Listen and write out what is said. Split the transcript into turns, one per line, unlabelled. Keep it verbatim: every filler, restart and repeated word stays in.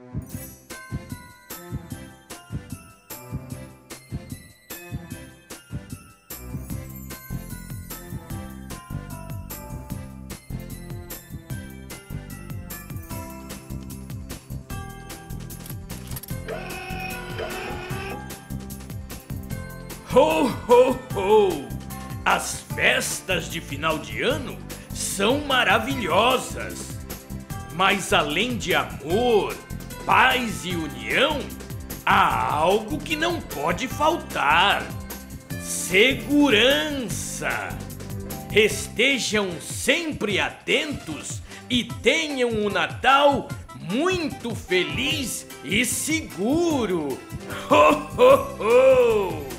Ho, ho, ho! As festas de final de ano são maravilhosas. Mas além de amor, paz e união, há algo que não pode faltar: segurança. Estejam sempre atentos e tenham um Natal muito feliz e seguro. Ho, ho, ho!